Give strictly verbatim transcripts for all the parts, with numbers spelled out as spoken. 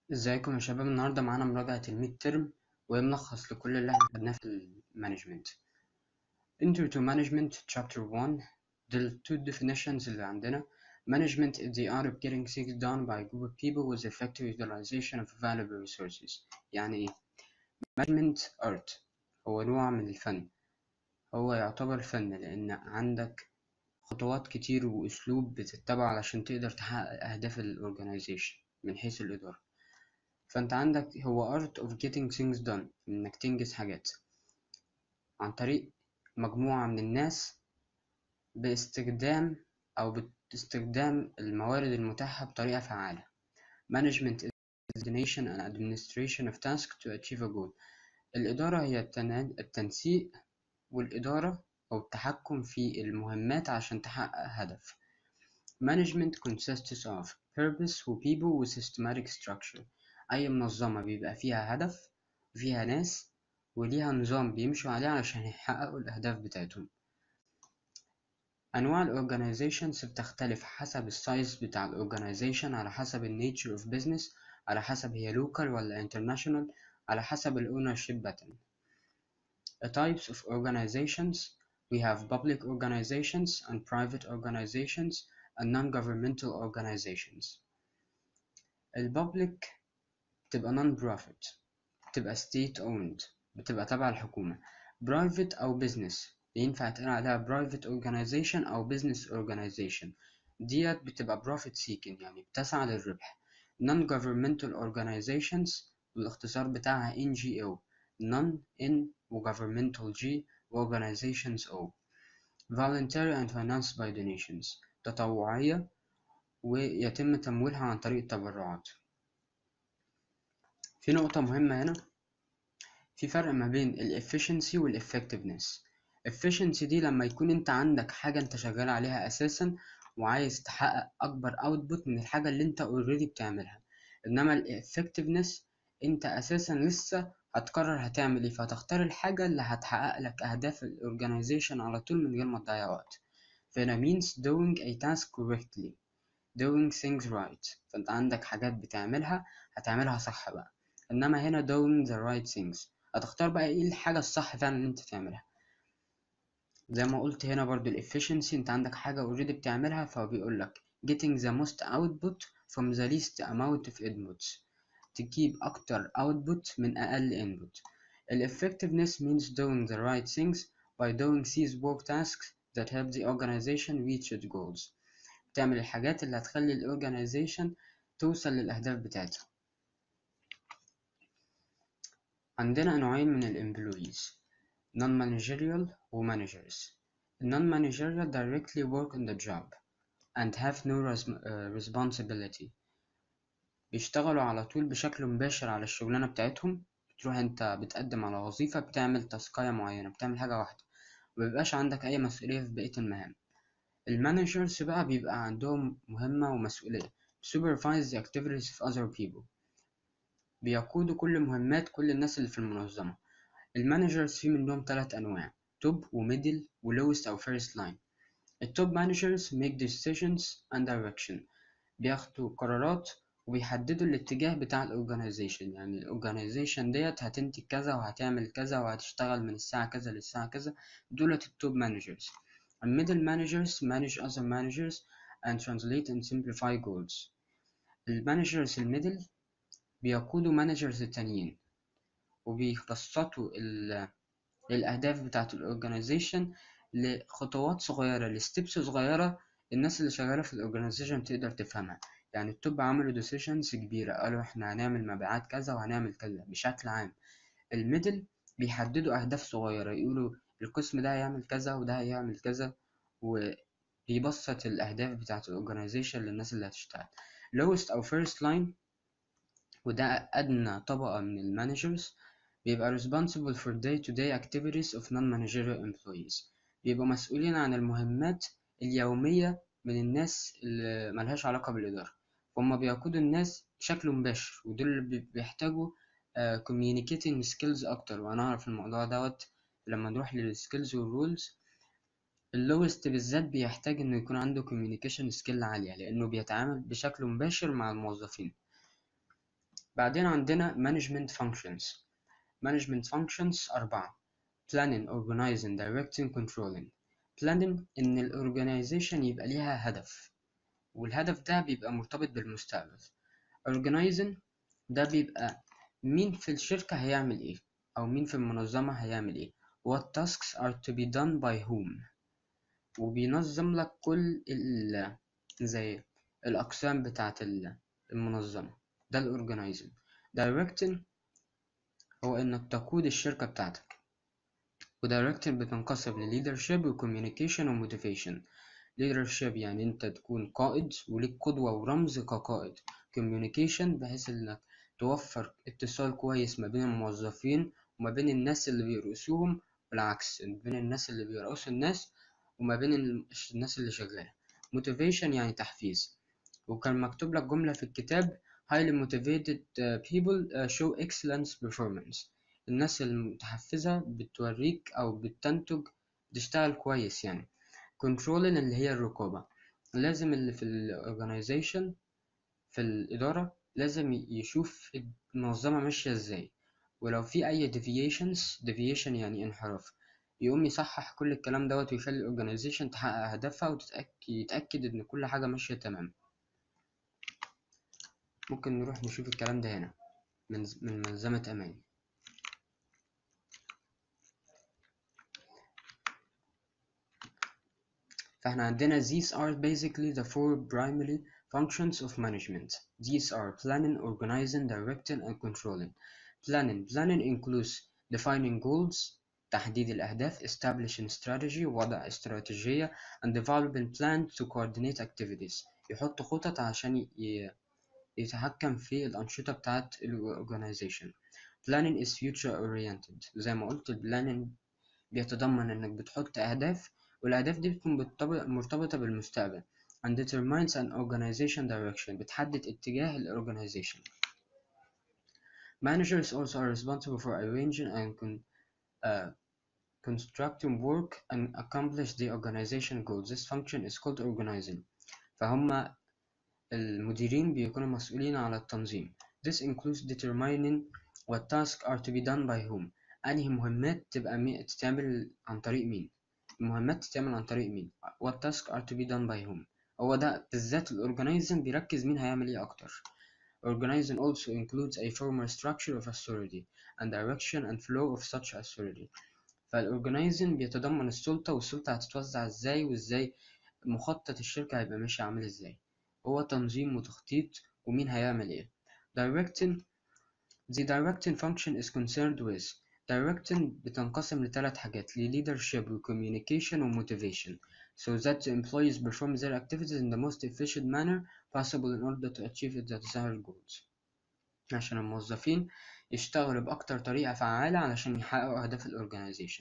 ازيكم يا شباب؟ النهارده معانا مراجعة الميد ترم وهي ملخص لكل اللي احنا خدناه في المانجمنت. Intro to Management Chapter one. دول two definitions اللي عندنا. Management is the art of getting things done by a group of people with effective utilization of valuable resources. يعني ايه؟ Management art هو نوع من الفن، هو يعتبر فن لأن عندك خطوات كتير وأسلوب بتتبع علشان تقدر تحقق أهداف الأورجنايزيشن من حيث الإدارة. فأنت عندك هو art of getting things done، إنك تنجز حاجات عن طريق مجموعة من الناس باستخدام أو باستخدام الموارد المتاحة بطريقة فعالة. Management is the coordination and administration of tasks to achieve a goal. الإدارة هي التنسيق والإدارة أو التحكم في المهمات عشان تحقق هدف. Management consists of purpose و people و systematic structure. أي منظمة بيبقى فيها هدف وفيها ناس وليها نظام بيمشوا عليه علشان يحققوا الأهداف بتاعتهم. أنواع الأورجانيزيشنز بتختلف حسب السايز بتاع الأورجانيزيشن، على حسب النيتشر اوف بيزنس، على حسب هي لوكال ولا انترناشونال، على حسب الأونرشيب باترن. The types of organizations: we have public organizations and private organizations and non-governmental organizations. البابليك بتبقى non-profit، بتبقى state owned، بتبقى تبع الحكومة. private أو business ينفع تقول عليها private organization أو business organization، ديت بتبقى profit seeking يعني بتسعى للربح. non-governmental organizations والاختصار بتاعها إن جي أو، non in و governmental G و organizations O. voluntary and financed by donations تطوعية ويتم تمويلها عن طريق التبرعات. في نقطة مهمة هنا، في فرق ما بين ال efficiency وال effectiveness. efficiency دي لما يكون انت عندك حاجة انت شغال عليها اساسا وعايز تحقق اكبر output من الحاجة اللي انت already بتعملها، انما ال effectiveness انت اساسا لسه هتقرر هتعمل ايه، فهتختار الحاجة اللي هتحقق لك اهداف ال organization على طول من غير ما تضيع وقت. فهنا means doing a task correctly، doing things right. فانت عندك حاجات بتعملها هتعملها صح بقى، انما هنا doing the right things هتختار بقى ايه الحاجة الصح فعلا اللي انت تعملها. زي ما قلت هنا برضو ال efficiency انت عندك حاجة already بتعملها، فهو بيقول لك getting the most output from the least amount of inputs، تجيب أكتر output من أقل input. ال effectiveness means doing the right things by doing these work tasks that help the organization reach its goals. تعمل الحاجات اللي هتخلي ال organization توصل للأهداف بتاعتها. عندنا نوعين من ال employees: non-managerial و managers. non-managerial directly work on the job and have no responsibility، بيشتغلوا على طول بشكل مباشر على الشغلانة بتاعتهم. بتروح انت بتقدم على وظيفة بتعمل تاسكاية معينة، بتعمل حاجة واحدة، مبيبقاش عندك أي مسؤولية في بقية المهام. المانجرز بقى بيبقى عندهم مهمة ومسؤولية supervise the activities of other people، بيقودوا كل مهمات كل الناس اللي في المنظمة. المانجرز في منهم ثلاث أنواع: توب وميدل ولوست أو فيرست لاين. التوب مانجرز make decisions and direction، بياخدوا قرارات وبيحددوا الاتجاه بتاع الأورجانيزيشن، يعني الأورجانيزيشن ديت هتنتج كذا وهتعمل كذا وهتشتغل من الساعة كذا للساعة كذا. دولت التوب مانجرز. الميدل مانجرز manage other managers and translate and simplify goals. المانجرز الميدل بيقودوا مانجرز التانيين وبيبسطوا الأهداف بتاعة الأورجانيزيشن لخطوات صغيرة، لستبس صغيرة الناس اللي شغالة في الأورجانيزيشن تقدر تفهمها. يعني التوب عملوا ديسيشنز كبيرة، قالوا إحنا هنعمل مبيعات كذا وهنعمل كذا بشكل عام. الميدل بيحددوا أهداف صغيرة، يقولوا القسم ده هيعمل كذا وده هيعمل كذا، وبيبسط الأهداف بتاعة الأورجانيزيشن للناس اللي هتشتغل. lowest أو first line وده أدنى طبقة من المانجرز، بيبقى responsible for day-to-day activities of non-managerial employees، بيبقوا مسؤولين عن المهمات اليومية من الناس اللي ملهاش علاقة بالإدارة، فهم بيقودوا الناس بشكل مباشر، ودول اللي بيحتاجوا uh, communicating skills أكتر، وهنعرف الموضوع دوت لما نروح للskills والrules. اللوست بالذات بيحتاج إنه يكون عنده communication skill عالية لأنه بيتعامل بشكل مباشر مع الموظفين. بعدين عندنا management functions. management functions أربعة: planning, organizing, directing, controlling. planning إن ال organization يبقى ليها هدف، والهدف ده بيبقى مرتبط بالمستقبل. organizing ده بيبقى مين في الشركة هيعمل إيه، أو مين في المنظمة هيعمل إيه. what tasks are to be done by whom، وبينظم لك كل ال زي الأقسام بتاعة المنظمة. ده ال organizing. directing هو إنك تقود الشركة بتاعتك، و directing بتنقسم ل leadership و communication و motivation. leadership يعني أنت تكون قائد وليك قدوة ورمز كقائد. communication بحيث إنك توفر اتصال كويس ما بين الموظفين وما بين الناس اللي بيرأسوهم، والعكس ما بين الناس اللي بيرأسوا الناس وما بين الناس اللي شغالة. motivation يعني تحفيز. وكان مكتوب لك جملة في الكتاب: highly motivated people show excellent performance. الناس المتحفزة بتوريك أو بتنتج بتشتغل كويس يعني. controlling اللي هي الرقابة. لازم اللي في ال organization في الإدارة لازم يشوف المنظمة ماشية ازاي، ولو في أي deviations deviation يعني انحراف يقوم يصحح كل الكلام دوت ويخلي ال organization تحقق هدفها ويتأكد إن كل حاجة ماشية تمام. ممكن نروح نشوف الكلام ده هنا من من ملزمة أمان. فاحنا عندنا these are basically the four primary functions of management. These are planning, organizing, directing, and controlling. Planning planning includes defining goals تحديد الأهداف، establishing strategy وضع استراتيجية، and developing plans to coordinate activities يحط خطط عشان يتحكم في الأنشطة بتاعة ال organization. Planning is future oriented. زي ما قلت ال planning بيتضمن إنك بتحط أهداف، والأهداف دي بتكون مرتبطة بالمستقبل and determines an organization direction بتحدد اتجاه ال organization. Managers also are responsible for arranging and con uh, constructing work and accomplish the organization goals. This function is called organizing. فهم المديرين بيكونوا مسؤولين على التنظيم. This includes determining what tasks are to be done by whom. أنهي مهمات تبقى تتعمل عن طريق مين. المهمات تتعمل عن طريق مين. what tasks are to be done by whom. هو ده بالذات ال organizing بيركز مين هيعمل ايه أكتر. Organizing also includes a formal structure of authority and direction and flow of such authority. فالorganizing بيتضمن السلطة، والسلطة هتتوزع ازاي، وازاي مخطط الشركة هيبقى ماشي عامل ازاي. هو تنظيم وتخطيط ومين هيعمل ايه. Directing the directing function is concerned with directing بتنقسم لثلاث حاجات: ل leadership و communication و motivation so that the employees perform their activities in the most efficient manner possible in order to achieve the desired goals. عشان الموظفين يشتغلوا بأكتر طريقة فعالة علشان يحققوا أهداف ال organization.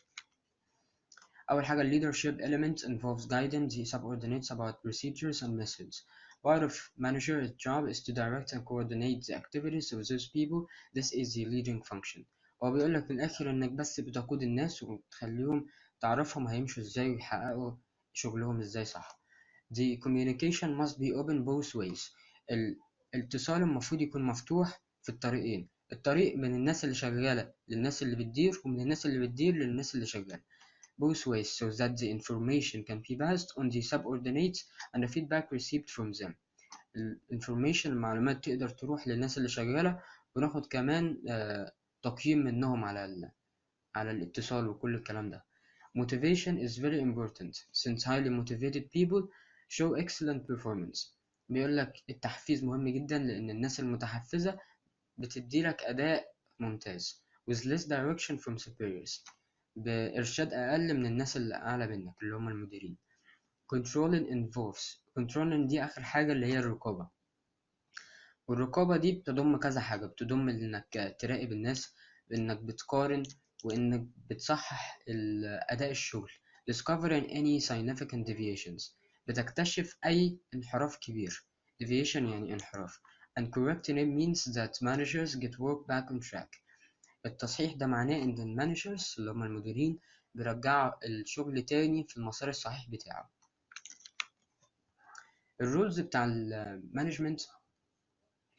أول حاجة ال leadership element involves guiding the subordinates about procedures and methods. Part of manager's job is to direct and coordinate the activities of those people. This is the leading function. هو بيقول لك في الآخر إنك بس بتقود الناس وبتخليهم تعرفهم هيمشوا إزاي ويحققوا شغلهم إزاي صح. The communication must be open both ways. الاتصال المفروض يكون مفتوح في الطريقين. الطريق من الناس اللي شغالة للناس اللي بتدير، ومن الناس اللي بتدير للناس اللي شغالة. both ways so that the information can be passed on the subordinates and the feedback received from them. information المعلومات تقدر تروح للناس اللي شغالة، وناخد كمان آه تقييم منهم على على الاتصال وكل الكلام ده. motivation is very important since highly motivated people show excellent performance. بيقول لك التحفيز مهم جدا لأن الناس المتحفزة بتديلك أداء ممتاز with less direction from superiors بإرشاد أقل من الناس اللي أعلى منك اللي هم المديرين. controlling involves controlling دي آخر حاجة اللي هي الرقابة، والرقابة دي بتضم كذا حاجة. بتضم إنك تراقب الناس، إنك بتقارن، وإنك بتصحح أداء الشغل discovering any significant deviations بتكتشف أي انحراف كبير. deviation يعني انحراف and correcting it means that managers get work back on track. التصحيح ده معناه إن المانجرز اللي هم المديرين بيرجعوا الشغل تاني في المسار الصحيح بتاعه. الرولز بتاع المانجمنت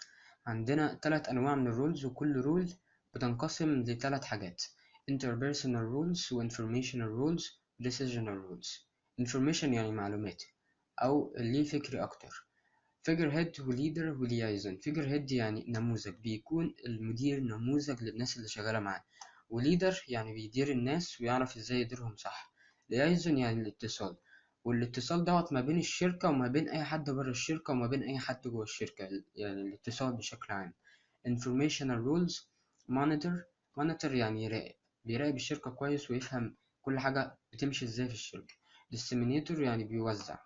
عندنا تلات أنواع من الرولز، وكل رول بتنقسم لتلات حاجات: interpersonal rules و informational rules و decisional rules. information يعني معلومات أو ليه فكري أكتر. figure head و leader و liaison. figure head يعني نموذج، بيكون المدير نموذج للناس اللي شغالة معاه، و leader يعني بيدير الناس ويعرف ازاي يديرهم صح. liaison يعني الاتصال، والاتصال دوت ما بين الشركة وما بين أي حد بره الشركة وما بين أي حد جوه الشركة، يعني الاتصال بشكل عام. informational rules monitor. monitor يعني يراقب، بيراقب الشركة كويس ويفهم كل حاجة بتمشي ازاي في الشركة. disseminator يعني بيوزع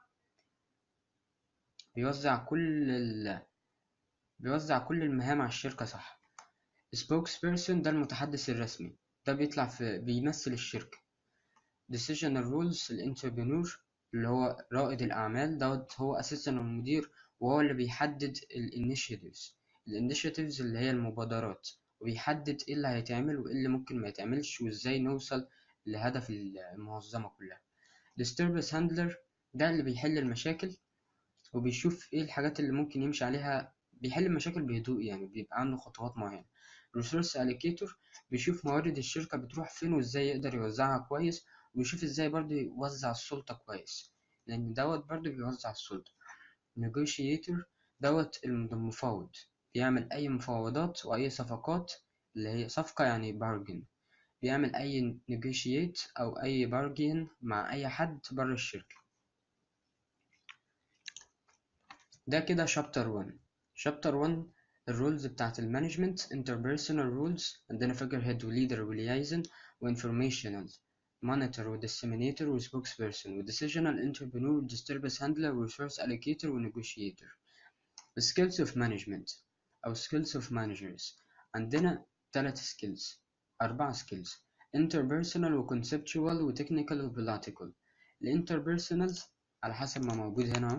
بيوزع كل ال... بيوزع كل المهام على الشركة صح. spokesperson ده المتحدث الرسمي، ده بيطلع في بيمثل الشركة. decisional rules الانتربرنور اللي هو رائد الأعمال، دوت هو أساسا المدير، وهو اللي بيحدد الانيشيتيفز الانيشيتيفز اللي هي المبادرات، وبيحدد ايه اللي هيتعمل وايه اللي ممكن ما يتعملش وازاي نوصل لهدف المنظمة كلها. disturbance handler ده اللي بيحل المشاكل وبيشوف ايه الحاجات اللي ممكن يمشي عليها، بيحل المشاكل بهدوء، يعني بيبقى عنده خطوات معينة. resource allocator بيشوف موارد الشركة بتروح فين وازاي يقدر يوزعها كويس، ويشوف ازاي برضه يوزع السلطة كويس، لأن دوت برضه بيوزع السلطة. negotiator دوت المفاوض، بيعمل أي مفاوضات وأي صفقات، اللي هي صفقة يعني bargain، بيعمل أي negotiate أو أي bargain مع أي حد بره الشركة. ده كده شابتر واحد. شابتر واحد الرولز بتاعت المانجمنت. interpersonal rules عندنا figure head و leader و liaison و informational monitor و disseminator و spokesperson و decisional entrepreneur و disturbance handler و resource allocator و negotiator. skills of management أو skills of managers عندنا تلات skills أربع skills: interpersonal و conceptual و technical و political. ال interpersonal على حسب ما موجود هنا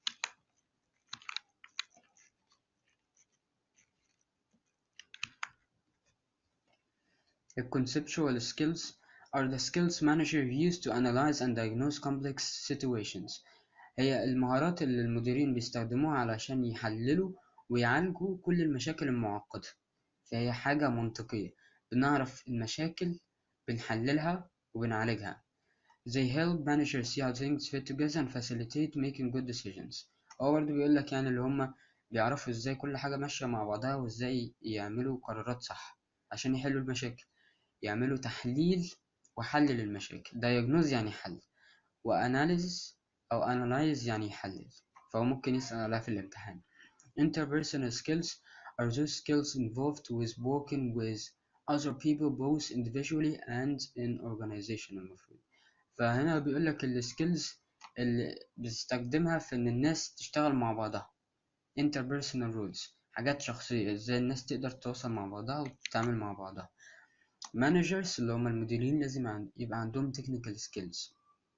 The conceptual skills are the skills managers use to analyze and diagnose complex situations. هي المهارات اللي المديرين بيستخدموها علشان يحللوا ويعالجوا كل المشاكل المعقدة. فهي حاجة منطقية، بنعرف المشاكل بنحللها وبنعالجها. They help managers see how things fit together and facilitate making good decisions. هو برضه بيقولك يعني اللي هما بيعرفوا ازاي كل حاجة ماشية مع بعضها وازاي يعملوا قرارات صح عشان يحلوا المشاكل. يعملوا تحليل وحل للمشاكل. diagnose يعني حل، وanalysis أو analyze يعني يحلل، فهو ممكن يسأل عليها في الامتحان. interpersonal skills are those skills involved with working with other people both individually and in organization المفروض. فهنا بيقولك السكيلز اللي بتستخدمها في إن الناس تشتغل مع بعضها. interpersonal rules حاجات شخصية، ازاي الناس تقدر تتواصل مع بعضها وتتعامل مع بعضها. managers اللي هم المديرين لازم يبقى عندهم technical skills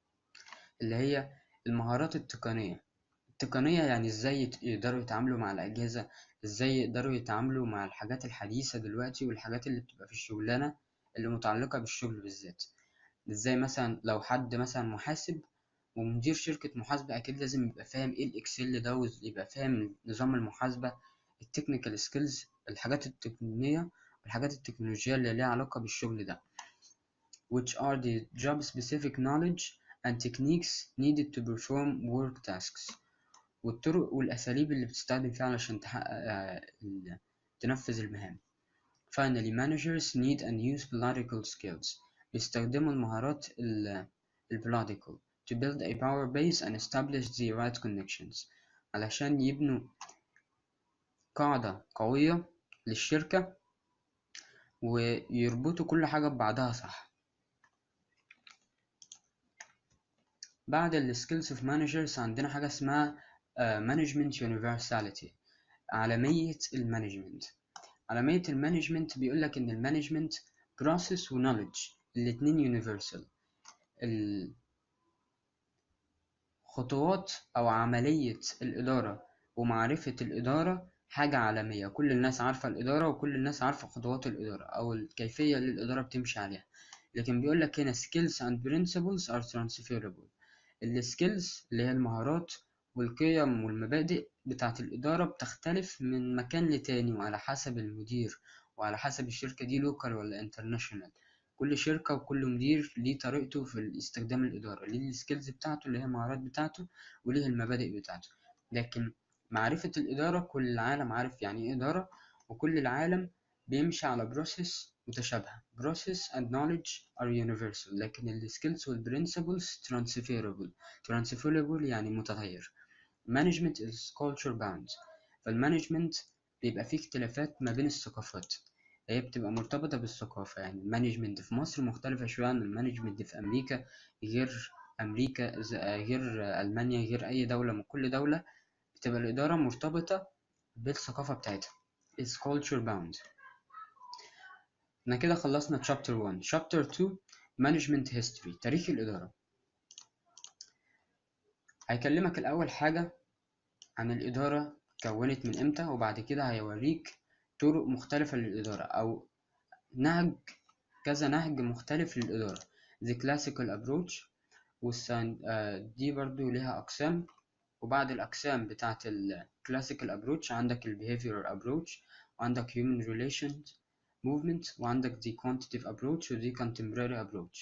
اللي هي المهارات التقنية. التقنية يعني ازاي يقدروا يتعاملوا مع الأجهزة، ازاي يقدروا يتعاملوا مع الحاجات الحديثة دلوقتي والحاجات اللي بتبقى في الشغلانة اللي متعلقة بالشغل بالذات. ازاي مثلا لو حد مثلا محاسب ومدير شركة محاسبة، أكيد لازم يبقى فاهم ايه الإكسل ده ويبقى فاهم نظام المحاسبة. التكنيكال سكيلز الحاجات التقنية والحاجات التكنولوجية اللي ليها علاقة بالشغل ده، which are the job specific knowledge and techniques needed to perform work tasks. والطرق والأساليب اللي بتستخدم فيها علشان تحقق تنفذ المهام. Finally, managers need and use political skills. بيستخدموا المهارات ال political to build a power base and establish the right connections علشان يبنوا قاعدة قوية للشركة ويربطوا كل حاجة ببعضها صح. بعد ال skills of managers عندنا حاجة اسمها uh, management universality، عالمية المانجمنت. عالمية المانجمنت بيقولك إن المانجمنت process و knowledge الاتنين universal. الخطوات أو عملية الإدارة ومعرفة الإدارة حاجة عالمية، كل الناس عارفة الإدارة وكل الناس عارفة خطوات الإدارة أو الكيفية اللي الإدارة بتمشي عليها. لكن بيقولك هنا skills and principles are transferable. الskills اللي هي المهارات والقيم والمبادئ بتاعة الإدارة بتختلف من مكان لتاني، وعلى حسب المدير، وعلى حسب الشركة دي لوكال ولا انترناشونال. كل شركة وكل مدير ليه طريقته في استخدام الإدارة، ليه السكيلز بتاعته اللي هي المهارات بتاعته، وليه المبادئ بتاعته. لكن معرفة الإدارة، كل العالم عارف يعني إيه إدارة، وكل العالم بيمشي على بروسيس متشابهة. process and knowledge are universal، لكن ال skills وال principles transferable. transferable يعني متغير. management is culture bound، فالمانجمنت بيبقى فيه اختلافات ما بين الثقافات، هي بتبقى مرتبطة بالثقافة. يعني المانجمنت في مصر مختلفة شوية عن المانجمنت في أمريكا، غير أمريكا غير ألمانيا، غير أي دولة. من كل دولة بتبقى الإدارة مرتبطة بالثقافة بتاعتها. is culture bound. احنا كده خلصنا chapter one. chapter two management history، تاريخ الإدارة. هيكلمك الأول حاجة عن الإدارة كونت من إمتى، وبعد كده هيوريك طرق مختلفة للإدارة، أو نهج، كذا نهج مختلف للإدارة. the classical approach، والسان دي برضو ليها أقسام. وبعد الأقسام بتاعة ال classical approach عندك ال behavioral approach، وعندك human relations movement، وعندك the quantitative approach و the contemporary approach.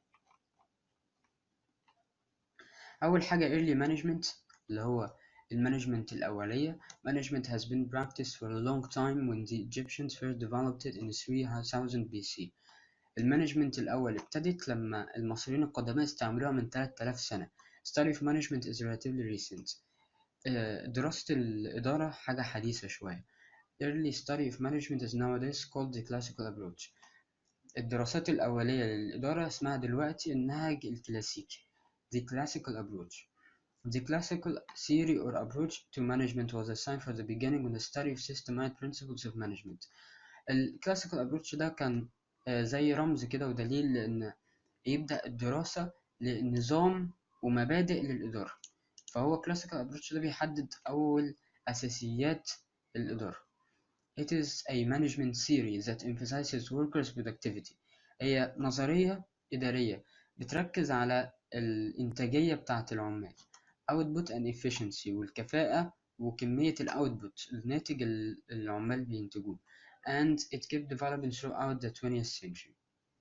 أول حاجة early management اللي هو المانجمنت الأولية. management has been practiced for a long time when the Egyptians first developed it in three thousand بي سي. المانجمنت الأول ابتدت لما المصريين القدماء استعملوها من ثلاثة آلاف سنة. study of management is relatively recent. دراسة الإدارة حاجة حديثة شوية. early study of management is nowadays called the classical approach. الدراسات الأولية للإدارة اسمها دلوقتي النهج الكلاسيكي، the classical approach. The classical theory or approach to management was assigned for the beginning with the study of systematic principles of management. ال classical approach ده كان زي رمز كده ودليل لأن يبدأ الدراسة لنظام ومبادئ للإدارة. فهو classical approach ده بيحدد أول أساسيات الإدارة. It is a management theory that emphasizes workers' productivity. هي نظرية إدارية بتركز على الإنتاجية بتاعة العمال، output and efficiency، والكفاءة وكمية الأوتبوت، الناتج اللي العمال بينتجوه. and it kept developing throughout the twentieth century.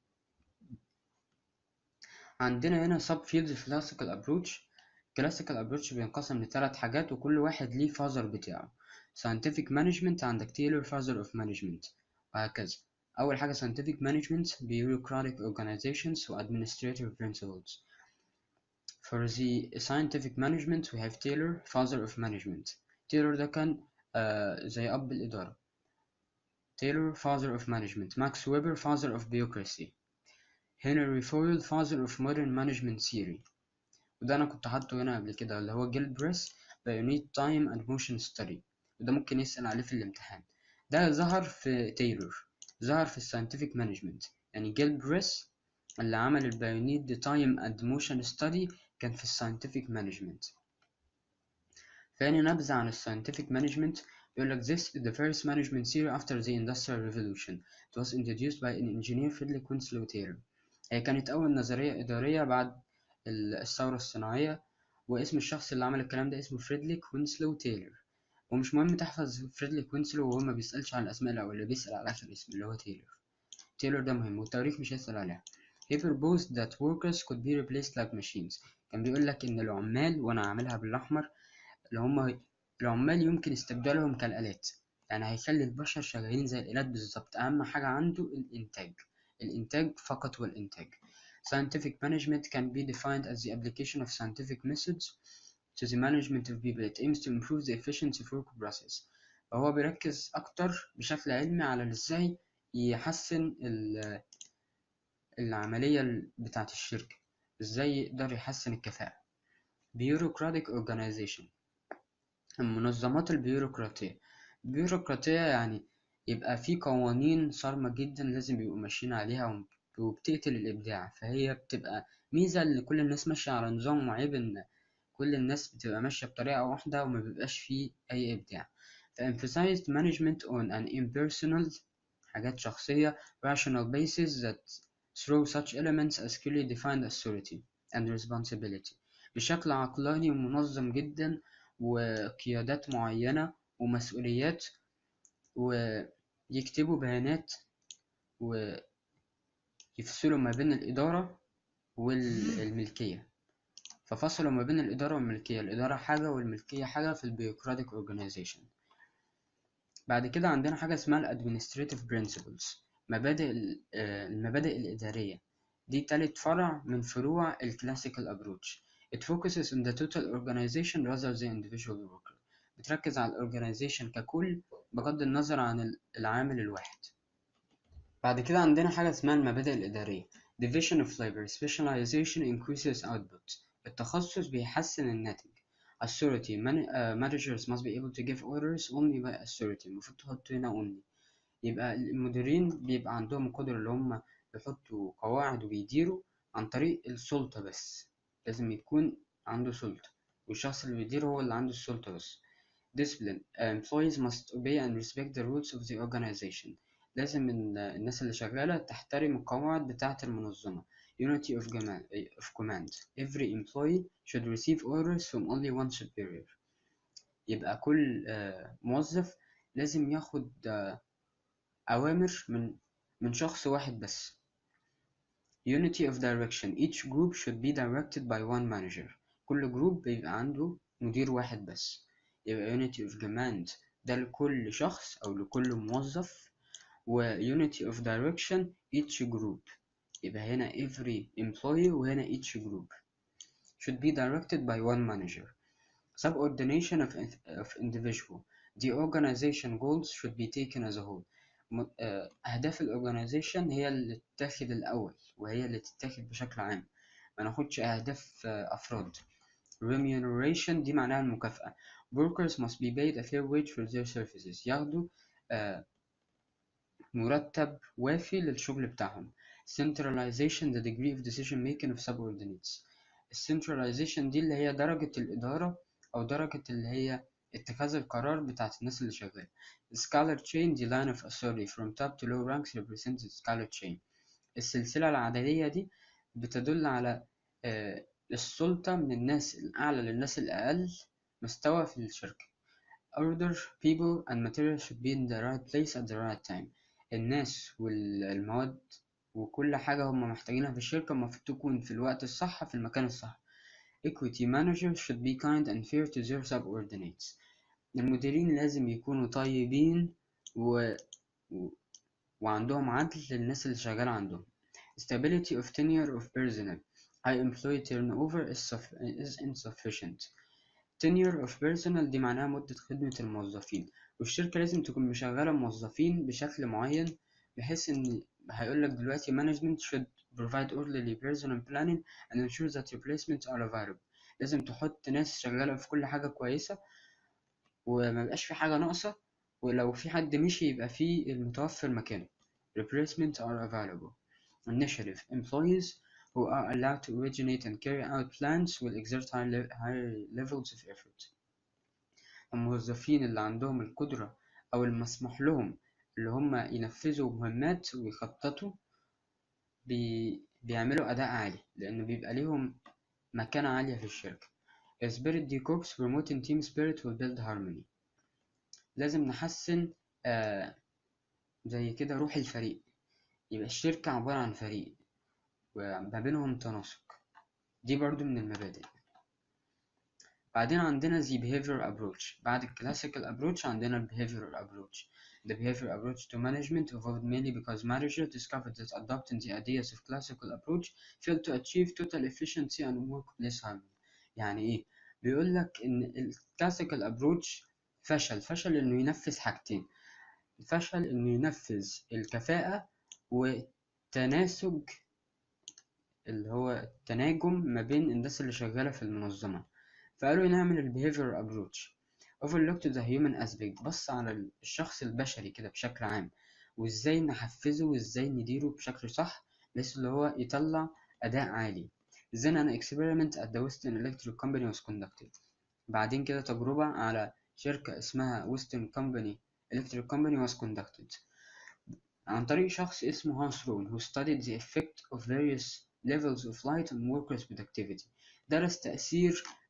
عندنا هنا sub fields classical approach. classical approach بينقسم لثلاث حاجات، وكل واحد ليه فازر بتاعه. scientific management عندك Taylor father of management، وهكذا. أول حاجة scientific management bureaucratic organizations و administrative principles. For the scientific management we have Taylor father of management. Taylor ده كان uh, زي أب الإدارة. Taylor father of management. Max Weber father of bureaucracy. Henry Fayol father of modern management theory. وده أنا كنت حاطه هنا قبل كده، اللي هو جيل بريس Pioneer Time and Motion Study، وده ممكن يسأل عليه في الامتحان. ده ظهر في تايلور، ظهر في الساينتفك مانجمنت. يعني جيل بريس اللي عمل البايونير تايم اند موشن ستادي كان في الساينتفك مانجمنت. ثاني نبذة عن الساينتفك مانجمنت بيقول لك this is the first management theory after the industrial revolution. It was introduced by an engineer Frederick Winslow Taylor. هي كانت أول نظرية إدارية بعد الثورة الصناعية، واسم الشخص اللي عمل الكلام ده اسمه فريدريك وينسلو تايلور. ومش مهم تحفظ فريدريك وينسلو وهو ما بيسألش عن الأسماء الأول، اللي بيسأل على آخر اسم اللي هو تايلور. تايلور ده مهم، والتاريخ مش هيسأل عليها. He proposed that workers could be replaced like machines. كان بيقول لك إن العمال، وأنا عاملها بالأحمر، اللي هم العمال يمكن استبدالهم كالآلات. يعني هيخلي البشر شغالين زي الآلات بالظبط. أهم حاجة عنده الإنتاج، الإنتاج فقط والإنتاج. Scientific management can be defined as the application of scientific methods to the management of people. It aims to improve the efficiency of work process. فهو بيركز أكتر بشكل علمي على إزاي يحسن العملية بتاعة الشركة، إزاي يقدر يحسن الكفاءة. Bureaucratic organization، المنظمات البيروقراطية. البيروقراطية يعني يبقى في قوانين صارمة جدا لازم يبقوا ماشيين عليها، وبتقتل الإبداع. فهي بتبقى ميزة إن كل الناس ماشية على نظام، وعيب إن كل الناس بتبقى ماشية بطريقة واحدة وما بيبقاش فيه أي إبداع. ف emphasized management on an impersonal، حاجات شخصية، rational basis that through such elements as clearly defined authority and responsibility، بشكل عقلاني ومنظم جدا، وقيادات معينة ومسؤوليات، ويكتبوا بيانات ويفصلوا ما بين الإدارة والملكية. ففصلوا ما بين الإدارة والملكية، الإدارة حاجة والملكية حاجة في البيروقراطيك organization. بعد كده عندنا حاجة اسمها ال administrative principles، مبادئ المبادئ الإدارية. دي تالت فرع من فروع ال classical approach. It focuses on the total organization rather than individual worker. بتركز على ال organization ككل بغض النظر عن العامل الواحد. بعد كده عندنا حاجة اسمها المبادئ الإدارية. Division of labor. Specialization increases output. التخصص بيحسن الناتج. Authority. Man, uh, managers must be able to give orders only by authority. المفروض تحط هنا only. يبقى المديرين بيبقى عندهم القدرة اللي هم يحطوا قواعد وبيديروا عن طريق السلطة بس. لازم يكون عنده سلطة، والشخص اللي بيدير هو اللي عنده السلطة بس. Discipline. Uh, employees must obey and respect the rules of the organization. لازم الناس اللي شغالة تحترم القواعد بتاعة المنظمة. Unity of command. Every employee should receive orders from only one superior. يبقى كل موظف لازم ياخد أوامر من من شخص واحد بس. Unity of direction. Each group should be directed by one manager. كل جروب بيبقى عنده مدير واحد بس. يبقى unity of command ده لكل شخص أو لكل موظف، و unity of direction each group. يبقى هنا every employee وهنا each group should be directed by one manager. Subordination of, of individual. The organization goals should be taken as a whole. أهداف الأورجانيزيشن هي اللي تتاخد الأول وهي اللي تتاخد بشكل عام، ما ناخدش أهداف أفراد. Remuneration دي معناها المكافأة. Workers must be paid a fair wage for their services. ياخدوا مرتب وافي للشغل بتاعهم. Centralization the degree of decision making of subordinates. السنتراليزيشن دي اللي هي درجة الإدارة أو درجة اللي هي اتخاذ القرار بتاعت الناس اللي شغالة. Scalar chain the line of authority from top to low ranks represents the scalar chain. السلسلة العددية دي بتدل على آه السلطة من الناس الأعلى للناس الأقل مستوى في الشركة. Order, people and materials should be in the right place at the right time. الناس والمواد وكل حاجة هم محتاجينها في الشركة المفروض تكون في الوقت الصح في المكان الصح. Equity managers should be kind and fair to their subordinates. المديرين لازم يكونوا طيبين و... و... وعندهم عدل للناس اللي شغالة عندهم. Stability of tenure of personnel. High employee turnover is, suff... is insufficient. Tenure of personnel دي معناها مدة خدمة الموظفين، والشركة لازم تكون مشغلة موظفين بشكل معين بحيث إن هيقولك دلوقتي management should provide orderly personnel planning and ensure that replacements are available. لازم تحط ناس شغالة في كل حاجة كويسة ومبقاش في حاجة ناقصة، ولو في حد مشي يبقى في المتوفر مكانه. Replacements are available. Initiative. Employees who are allowed to originate and carry out plans will exert high, le high levels of effort. الموظفين اللي عندهم القدرة أو المسموح لهم اللي هم ينفذوا مهمات ويخططوا بي... بيعملوا أداء عالي لأنه بيبقى ليهم مكانة عالية في الشركة. Spirit Decoops promoting team spirit will build harmony. لازم نحسن آه زي كده روح الفريق، يبقى الشركة عبارة عن فريق وما بينهم تناسق. دي برضو من المبادئ. بعدين عندنا the behavioral approach. بعد ال classical approach عندنا ال behavioral approach. The behavioral approach to management evolved mainly because managers discovered that adopting the ideas of classical approach failed to achieve total efficiency and workplace harmony. يعني إيه؟ بيقول لك إن ال classical approach فشل فشل إنه ينفذ حاجتين. فشل إنه ينفذ الكفاءة والتناسج اللي هو التناجم ما بين الناس اللي شغالة في المنظمة. فقالوا نعمل ال behavioral approach. overlooked the human aspect. بص على الشخص البشري كده بشكل عام وإزاي نحفزه وإزاي نديره بشكل صح بحيث اللي هو يطلع أداء عالي. Then an experiment at the Western Electric Company was conducted. بعدين كده تجربة على شركة اسمها Western Company Electric Company was conducted عن طريق شخص اسمه هانس رون who studied the effect of various levels of light on workers' productivity. درس تأثير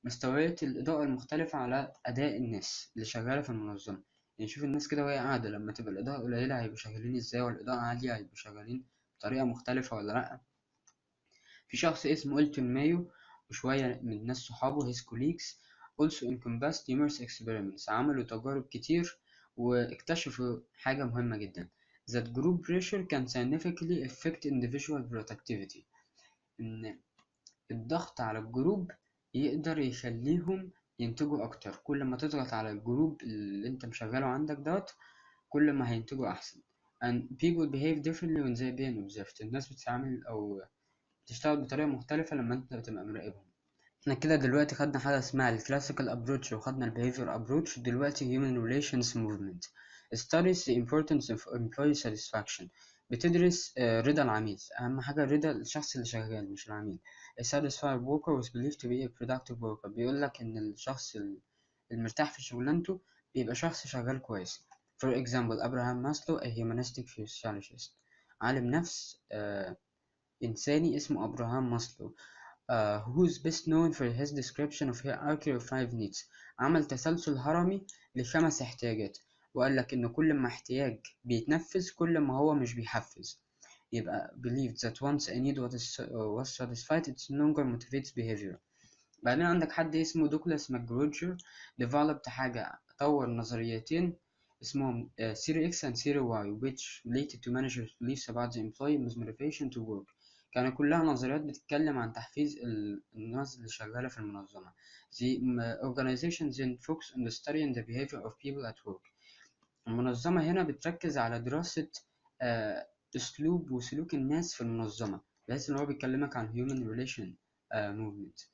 مستويات الإضاءة المختلفة على أداء الناس اللي شغالة في المنظمة. يعني شوف الناس كده وهي قاعدة، لما تبقى الإضاءة قليلة هيبقوا شغالين ازاي، والإضاءة عالية هيبقوا شغالين بطريقة مختلفة ولا لأ. في شخص اسمه إلتون مايو وشوية من ناس صحابه his colleagues also encompassed numerous experiments. عملوا تجارب كتير واكتشفوا حاجة مهمة جدا، that group pressure can significantly affect individual productivity. إن الضغط على الجروب يقدر يخليهم ينتجوا أكتر. كل ما تضغط على الجروب اللي أنت مشغله عندك دوت كل ما هينتجوا أحسن. and people behave differently when they being observed. الناس بتتعامل أو بتشتغل بطريقة مختلفة لما أنت بتبقى مراقبهم. احنا كده دلوقتي خدنا حاجة اسمها الكلاسيكال ابروتش وخدنا البيهيفير ابروتش، دلوقتي human relations movement studies the importance of employee satisfaction. بتدرس آه، رضا العميل. أهم حاجة رضا الشخص اللي شغال مش العميل. A satisfied worker was believed to be a productive worker. بيقول لك إن الشخص المرتاح في شغلانته بيبقى شخص شغال كويس. For example, Abraham Maslow, a humanistic sociologist. عالم نفس آه إنساني اسمه أبراهام ماسلو. Uh, who is best known for his description of hierarchy of five needs. عمل تسلسل هرمي لخمس احتياجات، وقال لك إن كل ما احتياج بيتنفذ كل ما هو مش بيحفز. يبقى believed that once a need was, was satisfied it no longer motivates behavior. بعدين عندك حد اسمه دوكلاس ماكجروجر developed حاجة، طور نظريتين اسمهم uh, Theory X and Theory Y which related to managers' beliefs about the employee's motivation to work. كانوا كلها نظريات بتتكلم عن تحفيز الناس اللي شغالة في المنظمة. The organization then focus on the studying the behavior of people at work. المنظمة هنا بتركز على دراسة آه، أسلوب وسلوك الناس في المنظمة، بحيث إن هو بيكلمك عن human relation آه، movement.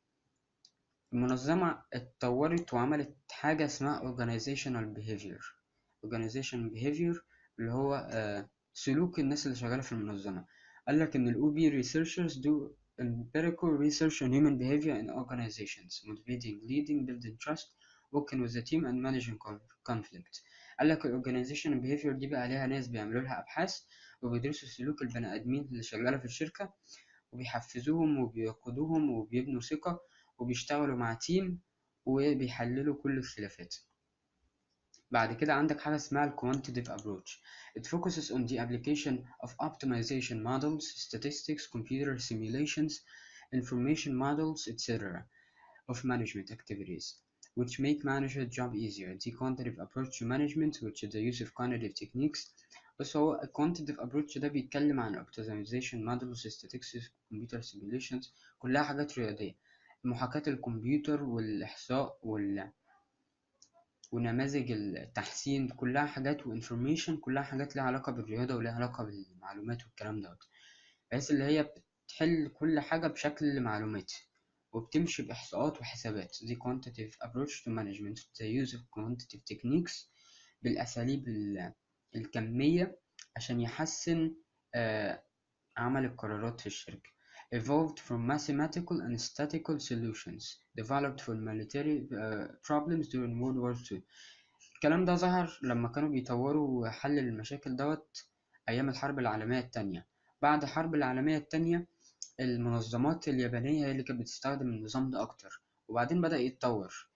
المنظمة اتطورت وعملت حاجة اسمها organizational behavior. organizational behavior اللي هو آه، سلوك الناس اللي شغالة في المنظمة. قال لك إن ال أو بي researchers do empirical research on human behavior in organizations, motivating, leading, building trust, working with the team and managing conflict. قال لك ال organizational behavior دي بقى عليها ناس بيعملوا لها أبحاث وبيدرسوا سلوك البني آدمين اللي شغالة في الشركة، وبيحفزوهم وبيقودوهم وبيبنوا ثقة وبيشتغلوا مع تيم وبيحللوا كل الخلافات. بعد كده عندك حاجة اسمها ال quantitative approach. It focuses on the application of optimization models, statistics, computer simulations, information models, et cetera of management activities which make manager job easier. The quantitative approach to management which is the use of quantitative techniques. بس هو ال quantitative approach ده بيتكلم عن optimization models, statistics, computer simulations، كلها حاجات رياضية، محاكاة الكمبيوتر والإحصاء وال ونماذج التحسين، كلها حاجات وانفورميشن، كلها حاجات لها علاقة بالرياضة ولها علاقة بالمعلومات والكلام دوت، بحيث اللي هي بتحل كل حاجة بشكل معلوماتي وبتمشي بإحصاءات وحسابات. The quantitative approach to management the use of quantitative techniques بالأساليب الكمية عشان يحسن آه، عمل القرارات في الشركة. Evolved from mathematical and statistical solutions developed for military uh, problems during World War two. الكلام ده ظهر لما كانوا بيطوروا حل المشاكل دوت أيام الحرب العالمية التانية. بعد الحرب العالمية التانية المنظمات اليابانية هي اللي كانت بتستخدم النظام ده أكتر، وبعدين بدأ يتطور.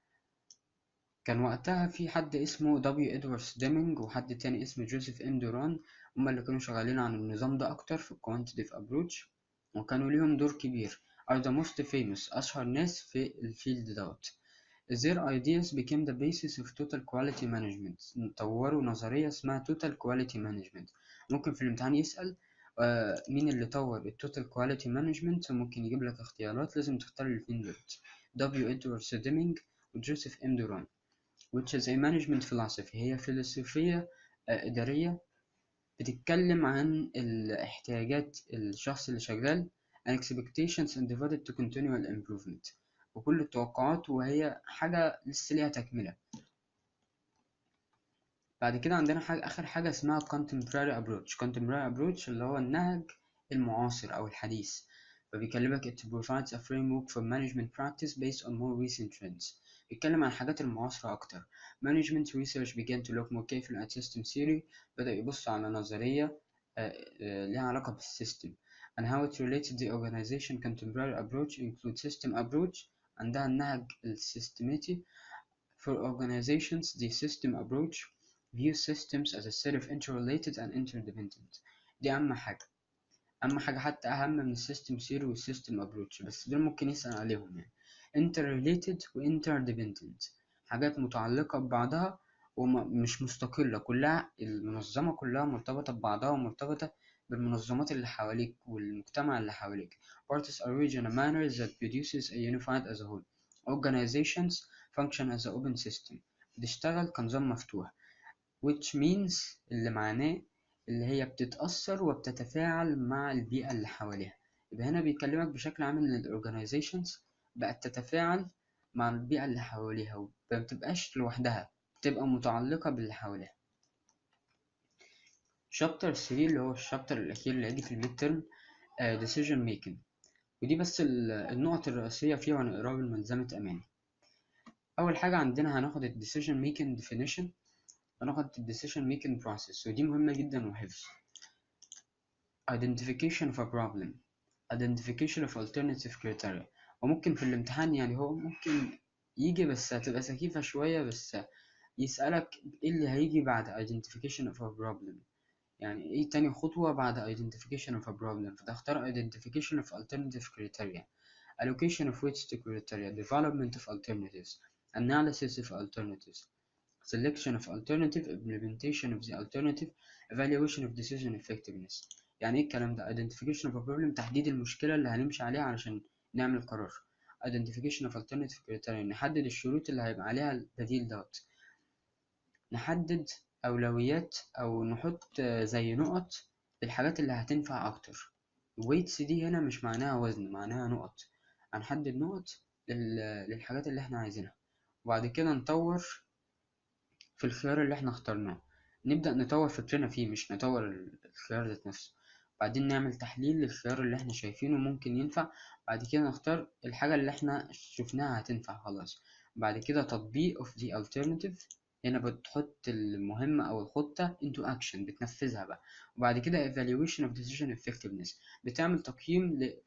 كان وقتها في حد اسمه دبليو إدواردز ديمينج وحد تاني اسمه جوزيف إم دوران، هما اللي كانوا شغالين عن النظام ده أكتر في الكوانتيتيف أبروتش، وكانوا ليهم دور كبير. are the most famous أشهر ناس في الفيلد دوت. Their ideas became the basis of total quality management. طوروا نظرية اسمها total quality management. ممكن في الامتحان يسأل آه مين اللي طور ال total quality management، وممكن يجيب لك اختيارات لازم تختار الاتنين دول، دبليو إدواردز ديمينج وجوزيف إم دوران. which is a management philosophy. هي فلسفية آه إدارية بتتكلم عن الاحتياجات الشخص اللي شغال and expectations and devoted to continual improvement، وكل التوقعات وهي حاجة لسه ليها تكملة. بعد كده عندنا حاجة آخر حاجة اسمها contemporary approach. contemporary approach اللي هو النهج المعاصر أو الحديث، فبيكلمك it provides a framework for management practice based on more recent trends. بيتكلم عن الحاجات المعاصرة أكتر. management research began to look more carefully at system theory. بدأ يبص على نظرية لها علاقة بالسيستم and how it relates to the organization. Contemporary approach include system approach عندها النهج السيستماتي. For organizations, the system approach views systems as a set of interrelated and interdependent. دي أهم حاجة أهم حاجة حتى أهم من السيستم ثيوري والسيستم أبروتش، بس دول ممكن يسأل عليهم يعني. interrelated و interdependent، حاجات متعلقة ببعضها ومش مستقلة، كلها المنظمة كلها مرتبطة ببعضها ومرتبطة بالمنظمات اللي حواليك والمجتمع اللي حواليك. Parties arrange in a manner that produces a unified as a whole. Organizations function as an open system. بتشتغل كنظام مفتوح. which means اللي معناه اللي هي بتتأثر وبتتفاعل مع البيئة اللي حواليها. يبقى هنا بيكلمك بشكل عام إن ال organizations بقت تتفاعل مع البيئة اللي حواليها ومبتبقاش لوحدها، بتبقى متعلقة باللي حواليها. شابتر ثري اللي هو الشابتر الأخير اللي هيجي في الميد ترم decision making، ودي بس النقط الرئيسية فيها وهنقراها بالملزمة أمان. أول حاجة عندنا هناخد ال decision making definition، هناخد ال decision making process ودي مهمة جدا وحفظ. identification of a problem، identification of alternative criteria. وممكن في الامتحان يعني هو ممكن يجي بس هتبقى سخيفة شوية، بس يسألك ايه اللي هيجي بعد identification of a problem، يعني ايه تاني خطوة بعد identification of a problem، فتختار identification of alternative criteria، allocation of weights to criteria، development of alternatives، analysis of alternatives، selection of alternative، implementation of the alternative، evaluation of decision effectiveness. يعني ايه الكلام ده؟ identification of a problem، تحديد المشكلة اللي هنمشي عليها علشان نعمل قرار. identification of alternative criteria، نحدد الشروط اللي هيبقى عليها البديل دوت. نحدد أولويات أو نحط زي نقط للحاجات اللي هتنفع أكتر. weights دي هنا مش معناها وزن، معناها نقط. هنحدد نقط للحاجات اللي احنا عايزينها، وبعد كده نطور في الخيار اللي احنا اخترناه، نبدأ نطور فكرنا فيه مش نطور الخيار ذات نفسه. بعدين نعمل تحليل للخيار اللي احنا شايفينه ممكن ينفع، بعد كده نختار الحاجة اللي احنا شفناها هتنفع خلاص. بعد كده تطبيق of the alternative، هنا بتحط المهمة أو الخطة into action، بتنفذها بقى. وبعد كده evaluation of decision effectiveness، بتعمل تقييم ل...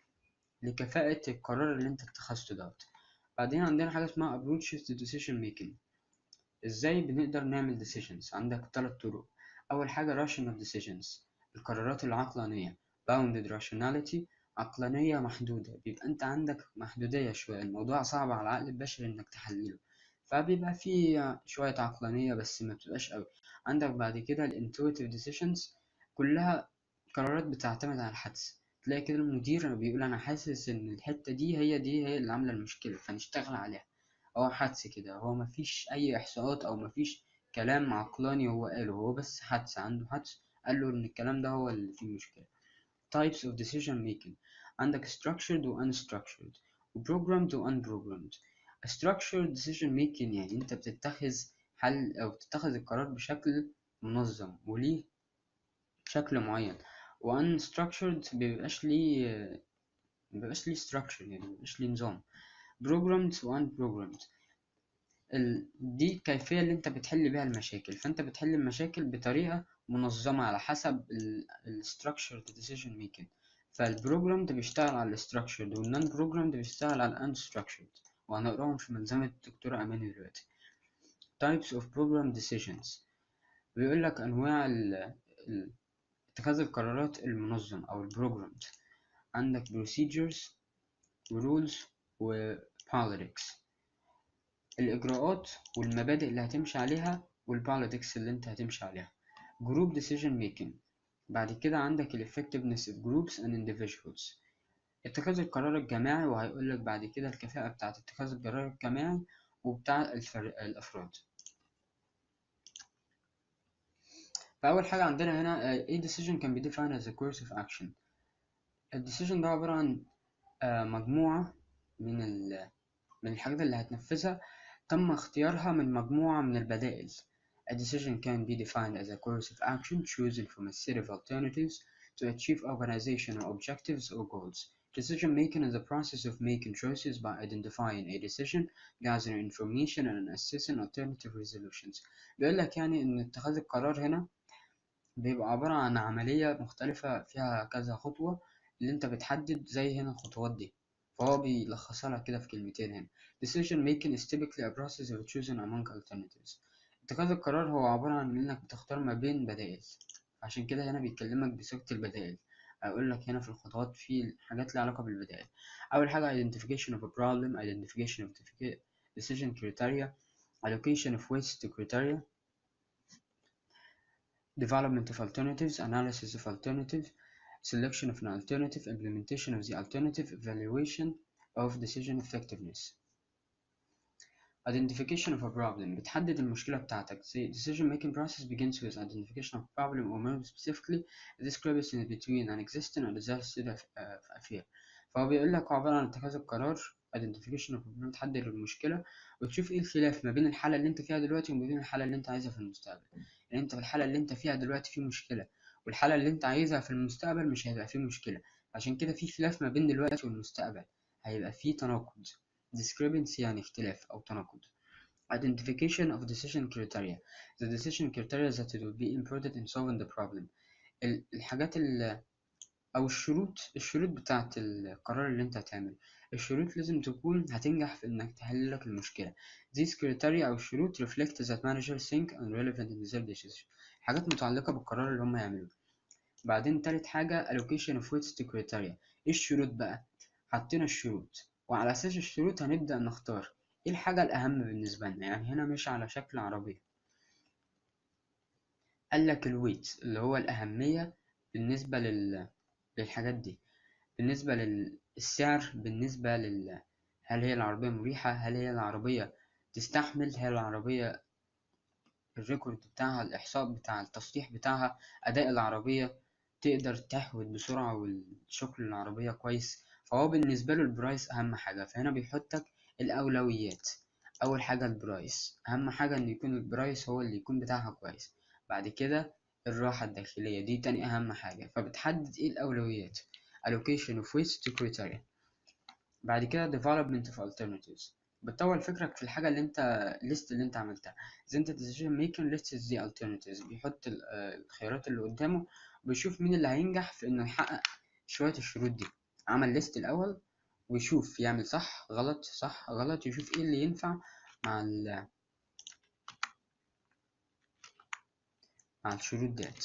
لكفاءة القرار اللي انت اتخذته دوت. بعدين عندنا حاجة اسمها approaches to decision making. ازاي بنقدر نعمل decisions؟ عندك ثلاث طرق. اول حاجه rational decisions، القرارات العقلانيه. bounded rationality، عقلانيه محدوده، بيبقى انت عندك محدوديه شويه، الموضوع صعب على العقل البشري انك تحلله، فبيبقى فيه شويه عقلانيه بس ما بتبقاش قوي. عندك بعد كده ال intuitive decisions، كلها قرارات بتعتمد على الحدس. تلاقي كده المدير بيقول انا حاسس ان الحته دي هي دي هي اللي عامله المشكله فنشتغل عليها. هو حدس كده، هو مفيش أي إحصاءات أو مفيش كلام عقلاني هو قاله، هو بس حدس، عنده حدس قال له إن الكلام ده هو اللي فيه مشكلة. types of decision making، عندك structured و unstructured و programmed و unprogrammed. structured decision making يعني أنت بتتخذ حل أو بتتخذ القرار بشكل منظم وليه شكل معين، و unstructured مبيبقاش ليه مبيبقاش ليه structure، يعني مبيبقاش ليه نظام. programmed و unprogrammed، ال... دي الكيفية اللي انت بتحل بيها المشاكل، فانت بتحل المشاكل بطريقة منظمة على حسب ال... ال structured decision making. فالبروجرام ده بيشتغل على ال structured والنون بروجرام ده بيشتغل على ال unstructured، وهنقراهم في ملزمة الدكتورة أماني دلوقتي. types of program decisions، بيقول لك أنواع ال... ال... اتخاذ القرارات المنظم أو البروجرام. عندك procedures و rules و politics، الإجراءات والمبادئ اللي هتمشي عليها والبوليتكس اللي انت هتمشي عليها. Group decision making، بعد كده عندك ال effectiveness of groups and individuals، اتخاذ القرار الجماعي، وهيقولك بعد كده الكفاءة بتاعة اتخاذ القرار الجماعي وبتاع الفرق الأفراد. فأول حاجة عندنا هنا a decision can be defined as a course of action. ال decision ده عبارة عن مجموعة من ال من الحاجات اللي هتنفذها تم اختيارها من مجموعة من البدائل. A decision can be defined as a course of action chosen from a set of alternatives to achieve organizational objectives or goals. Decision making is the process of making choices by identifying a decision, gathering information, and assessing alternative resolutions. بيقول لك يعني إن اتخاذ القرار هنا بيبقى عبارة عن عملية مختلفة فيها كذا خطوة اللي أنت بتحدد زي هنا الخطوات دي، فهو بيلخصها لك كده في كلمتين هنا. decision making is typically a process of choosing among alternatives. اتخاذ القرار هو عبارة عن إنك بتختار ما بين بدائل، عشان كده هنا بيكلمك بصيغة البدائل. أقول لك هنا في الخطوات في حاجات ليها علاقة بالبدائل. أول حاجة identification of a problem, identification of decision criteria, allocation of weights to criteria, development of alternatives, analysis of alternatives, selection of an alternative, implementation of the alternative, evaluation of decision effectiveness. Identification of a problem بتحدد المشكلة بتاعتك. The decision making process begins with identification of a problem, or more specifically the discrepancy between an existing and desired state of affair. فهو بيقول لك عبارة عن اتخاذ القرار identification of a problem، تحدد المشكلة وتشوف ايه الخلاف ما بين الحالة اللي انت فيها دلوقتي وما بين الحالة اللي انت عايزها في المستقبل. يعني انت في الحالة اللي انت فيها دلوقتي في مشكلة، والحالة اللي انت عايزها في المستقبل مش هيبقى فيه مشكلة، عشان كده في خلاف ما بين دلوقتي والمستقبل، هيبقى فيه تناقض. discrepancy يعني اختلاف أو تناقض. Identification of decision criteria. The decision criteria that will be important in solving the problem. الحاجات ال أو الشروط الشروط بتاعة القرار اللي أنت هتعمله. الشروط لازم تكون هتنجح في إنك تحل لك المشكلة. These criteria أو الشروط reflect that managers think and relevant in their decision. حاجات متعلقة بالقرار اللي هم يعملوه. بعدين تالت حاجة allocation of weights to criteria. إيه الشروط بقى؟ حطينا الشروط وعلى أساس الشروط هنبدأ نختار إيه الحاجة الأهم بالنسبة لنا. يعني هنا مش على شكل عربية، قالك الويت اللي هو الأهمية بالنسبة لل... للحاجات دي، بالنسبة للسعر، بالنسبة لل هل هي العربية مريحة، هل هي العربية تستحمل، هل العربية الريكورد بتاعها، الإحصاء بتاع التصليح بتاعها، أداء العربية، تقدر تحود بسرعة والشكل العربية كويس. فهو بالنسبة له البرايس أهم حاجة، فهنا بيحطك الأولويات. أول حاجة البرايس، أهم حاجة إن يكون البرايس هو اللي يكون بتاعها كويس. بعد كده الراحة الداخلية دي تاني أهم حاجة، فبتحدد إيه الأولويات. allocation of weights to criteria. بعد كده development of alternatives، بتطور فكرك في الحاجة اللي انت list اللي انت عملتها. then the decision maker lists the alternatives، بيحط الخيارات اللي قدامه وبيشوف مين اللي هينجح في انه يحقق شوية الشروط دي. عمل list الأول ويشوف يعمل صح غلط صح غلط، يشوف ايه اللي ينفع مع ال مع الشروط ديت.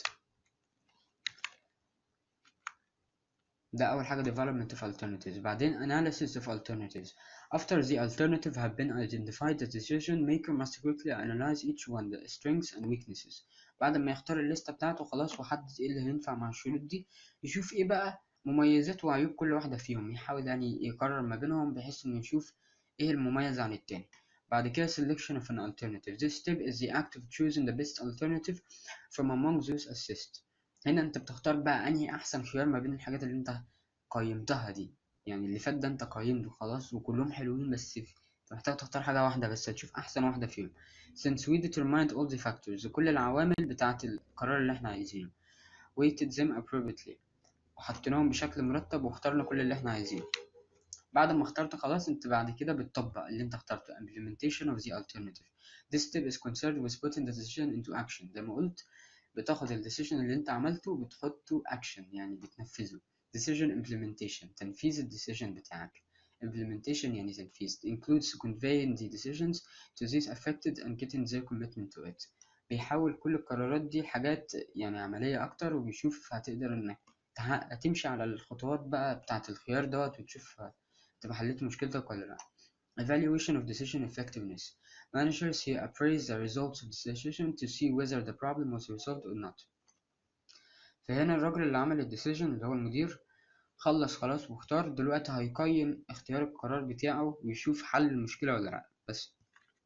ده أول حاجة development of alternatives. بعدين analysis of alternatives. After the alternative have been identified, the decision maker must quickly analyze each one, the strengths and weaknesses. بعد ما يختار الليستة بتاعته خلاص وحدد ايه اللي هينفع مع الشروط دي، يشوف ايه بقى مميزات وعيوب كل واحدة فيهم، يحاول يعني يقرر ما بينهم بحيث انه يشوف ايه المميز عن التاني. بعد كده selection of an alternative. This step is the act of choosing the best alternative from among those assessed. هنا انت بتختار بقى انهي احسن خيار ما بين الحاجات اللي انت قيمتها دي. يعني اللي فات ده انت قيمته خلاص وكلهم حلوين، بس انت محتاج تختار حاجة واحدة بس تشوف احسن واحدة فيهم. since we determined all the factors، كل العوامل بتاعة القرار اللي احنا عايزينه، weighted them appropriately، وحطيناهم بشكل مرتب واخترنا كل اللي احنا عايزينه. بعد ما اخترت خلاص انت بعد كده بتطبق اللي انت اخترته. implementation of the alternative. This step is concerned with putting the decision into action. زي ما قلت بتاخد ال decision اللي انت عملته وبتحطه action، يعني بتنفذه. decision implementation، تنفيذ ال decision بتاعك. implementation يعني تنفيذ. includes conveying the decisions to these affected and getting their commitment to it. بيحول كل القرارات دي لحاجات يعني عملية أكتر، وبيشوف هتقدر إنك تمشي على الخطوات بقى بتاعة الخيار دوت وتشوف تبقى حليت مشكلتك ولا لأ. evaluation of decision effectiveness. Managers here appraise the results of the decision to see whether the problem was resolved or not. فهنا الراجل اللي عمل الديسيجن اللي هو المدير خلص خلاص واختار، دلوقتي هيقيم اختيار القرار بتاعه ويشوف حل المشكلة ولا لأ. بس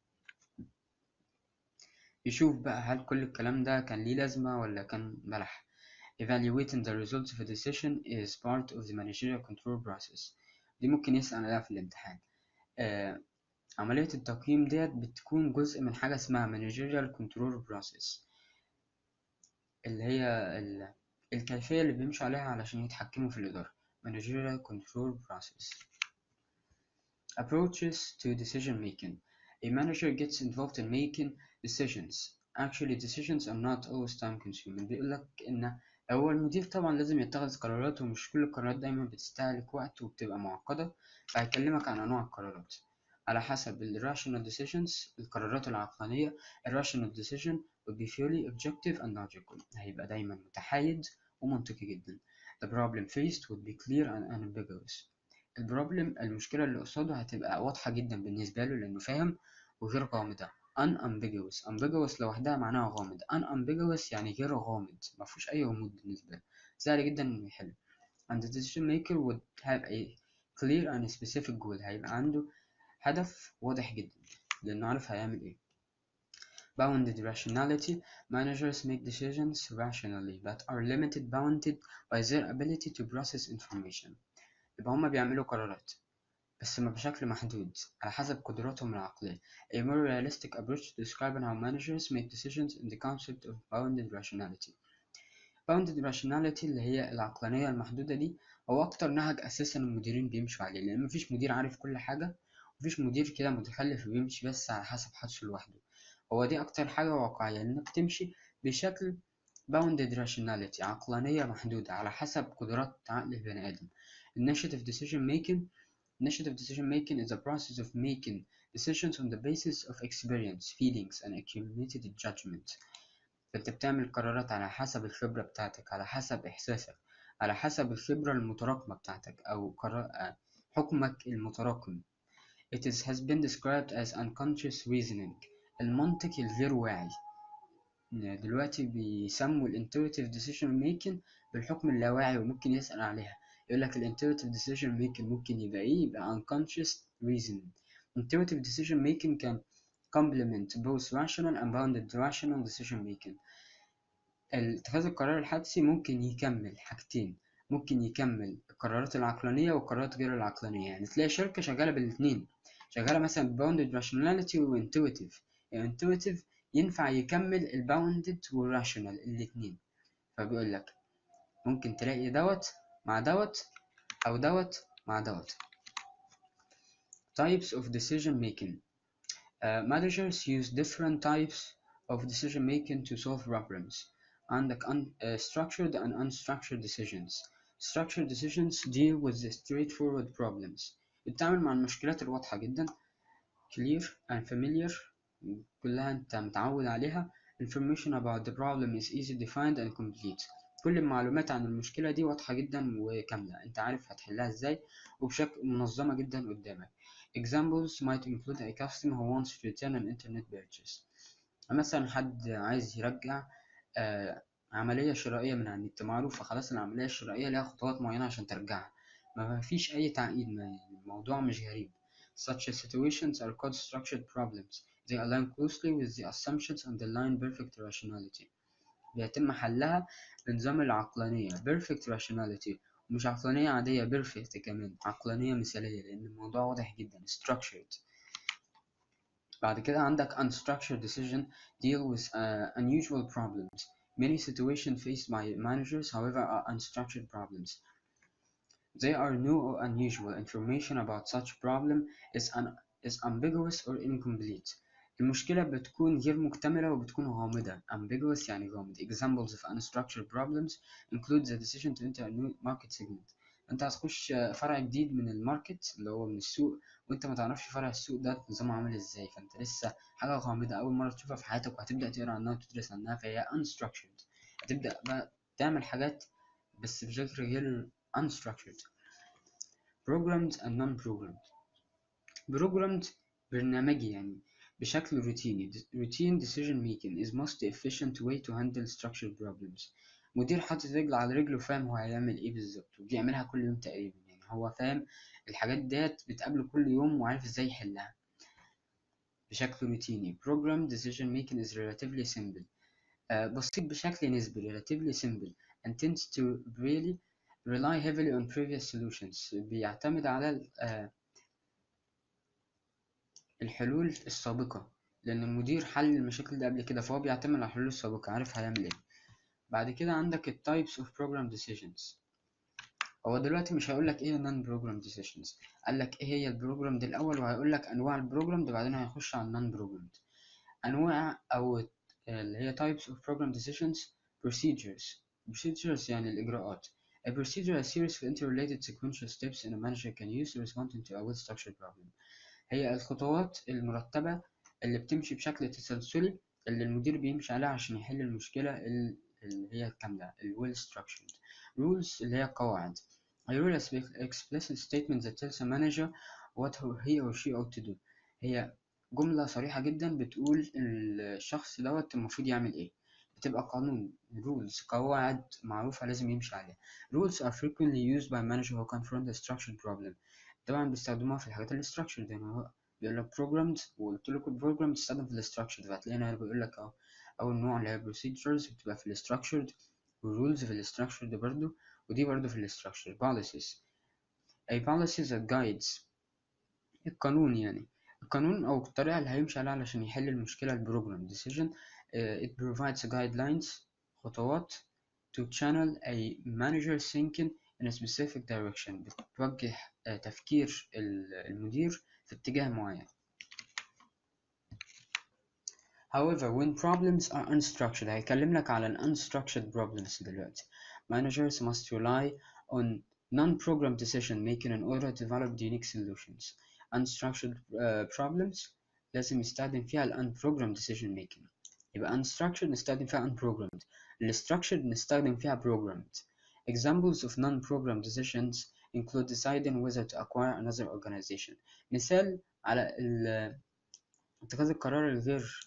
يشوف بقى هل كل الكلام ده كان ليه لازمة ولا كان بلح. Evaluating the results of a decision is part of the managerial control process. دي ممكن يسأل عليها في الامتحان. آه عملية التقييم ديت بتكون جزء من حاجة اسمها managerial control process، اللي هي ال... الكيفية اللي بيمشوا عليها علشان يتحكموا في الإدارة. managerial control process. Approaches to decision making. A manager gets involved in making decisions. Actually decisions are not always time consuming. بيقولك إن هو المدير طبعا لازم يتخذ قرارات، ومش كل القرارات دايما بتستهلك وقت وبتبقى معقدة. فهكلمك عن أنواع القرارات على حسب ال rational decisions، القرارات العقلانية. ال rational decision will be purely objective and logical، هيبقى دايما متحيز ومنطقي جدا. The problem faced would be clear and unambiguous. البروبلم، المشكلة اللي قصاده هتبقى واضحة جدا بالنسبة له لأنه فاهم وغير غامضة. unambiguous، ambiguous لوحدها معناها غامض، unambiguous يعني غير غامض، مفيهوش أي غموض بالنسبة له، سهل جدا إنه يحل. and the decision maker would have a clear and specific goal، هيبقى عنده هدف واضح جدا لأنه عارف هيعمل إيه. bounded rationality، managers make decisions rationally but are limited bounded by their ability to process information. يبقى هما بيعملوا قرارات بس ما بشكل محدود على حسب قدراتهم العقلية. A more realistic approach to describing how managers make decisions in the concept of bounded rationality. bounded rationality اللي هي العقلانية المحدودة دي، هو أكتر نهج أساسا المديرين بيمشوا عليه، لأن مفيش مدير عارف كل حاجة، مفيش مدير كده متخلف وبيمشي بس على حسب حدسه لوحده. هو دي أكتر حاجة واقعية، إنك تمشي بشكل bounded rationality، عقلانية محدودة على حسب قدرات عقل البني آدم. initiative decision making Initiative decision making is a process of making decisions on the basis of experience, feelings, and accumulated judgment. فأنت بتعمل قرارات على حسب الخبرة بتاعتك، على حسب إحساسك، على حسب الخبرة المتراكمة بتاعتك أو قرار حكمك المتراكم. It is, has been described as unconscious reasoning، المنطق الغير واعي. دلوقتي بيسموا ال intuitive decision making بالحكم اللاواعي، وممكن يسأل عليها يقول لك ال intuitive decision making ممكن يبقى إيه؟ يبقى unconscious reasoning. intuitive decision making can complement both rational and bounded rational decision making. اتخاذ القرار الحدسي ممكن يكمل حاجتين، ممكن يكمل القرارات العقلانية والقرارات غير العقلانية. يعني تلاقي شركة شغالة بالاتنين، شغالة مثلا bounded rationality و intuitive. يعني intuitive ينفع يكمل ال bounded و rational الاتنين. فبيقول لك ممكن تلاقي دوت مع دوت أو دوت مع دوت. types of decision making. Uh, managers use different types of decision making to solve problems. عندك un, uh, structured and unstructured decisions. Structured decisions deal with the straightforward problems. بتتعامل مع المشكلات الواضحة جدا. clear and familiar، كلها انت متعود عليها. Information about the problem is easy defined and complete. كل المعلومات عن المشكلة دي واضحة جدا وكاملة، انت عارف هتحلها ازاي وبشكل منظمة جدا قدامك. Examples might include a customer who wants to return an internet purchase. مثلا حد عايز يرجع آه عملية شرائية من على النت، معروفة خلاص العملية الشرائية لها خطوات معينة عشان ترجعها، ما فيش أي تعقيد، الموضوع مش غريب. Such situations are called structured problems. They align closely with the assumptions underlying perfect rationality. بيتم حلها بنظام العقلانية perfect rationality، ومش عقلانية عادية perfect كمان، عقلانية مثالية لأن الموضوع واضح جدا structured. بعد كده عندك unstructured decision deal with uh, unusual problems. Many situations faced by managers, however, are unstructured problems. They are new or unusual. Information about such problem is, un is ambiguous or incomplete. المشكلة بتكون غير مكتملة وبتكون غامضة. ambiguous يعني غامض. Examples of unstructured problems include the decision to enter a new market segment. انت هتخش فرع جديد من الماركت اللي هو من السوق، وانت ما تعرفش فرع السوق ده نظامه عامل ازاي، فانت لسه حاجة غامضة أول مرة تشوفها في حياتك وهتبدأ تقرا عنها وتدرس عنها، فهي unstructured. هتبدأ بقى تعمل حاجات بس بشكل غير unstructured. programmed and non-programmed. programmed برنامجي يعني بشكل روتيني. routine decision making is most efficient way to handle structured problems. مدير حاطط رجل على رجل وفاهم هو هيعمل ايه بالظبط وبيعملها كل يوم تقريبا، يعني هو فاهم الحاجات ديت بتقابله كل يوم وعارف ازاي يحلها بشكل روتيني. programmed decision making is relatively simple. uh, بسيط بشكل نسبي relatively simple and tends to really rely heavily on previous solutions. بيعتمد على uh, الحلول السابقة، لأن المدير حل المشاكل دي قبل كده فهو بيعتمد على الحلول السابقة، عارف هيعمل ايه. بعد كده عندك ال types of program decisions. هو دلوقتي مش هيقولك ايه non program decisions، قالك ايه هي البروجرام دي الأول وهيقولك أنواع البروجرام ده، بعدين هيخش على non program. أنواع أو اللي هي types of program decisions. procedures procedures يعني الإجراءات. A procedure is a series of interrelated sequential steps in a manager can use to respond to a well-structured problem. هي الخطوات المرتبة اللي بتمشي بشكل تسلسلي اللي المدير بيمشي عليها عشان يحل المشكلة اللي هي الكاملة ال well structured. Rules اللي هي قواعد. A rule is an explicit statement that tells a manager what he or she ought to do. هي جملة صريحة جدا بتقول الشخص دوت المفروض يعمل ايه. بتبقى قانون rules قواعد معروفة لازم يمشي عليها. Rules are frequently used by managers who confront a structured problem. طبعا بيستخدموها في الحاجات اللي structured يعني هو بيقول لك programmed وقلت لكم program بتستخدم في ال structured فهتلاقي هنا بيقول لك اهو أول نوع اللي هي procedures بتبقى في ال structured والrules في ال structured برضو ودي برضو في ال structured. policies a policy that guides القانون يعني القانون أو الطريقة اللي هيمشي عليها علشان يحل المشكلة البروجرام decision. uh, it provides guidelines خطوات to channel a manager thinking in a specific direction بتوجه uh, تفكير المدير في اتجاه معين. However, when problems are unstructured هيكلم لك على ال unstructured problems دلوقتي. Managers must rely on non-program decision making in order to develop unique solutions. Unstructured uh, problems لازم يستخدم فيها ال unprogrammed decision making. يبقى unstructured نستخدم فيها unprogrammed. ال structured نستخدم فيها programmed. Examples of non-programmed decisions include deciding whether to acquire another organization. مثال على ال اتخاذ القرار الغير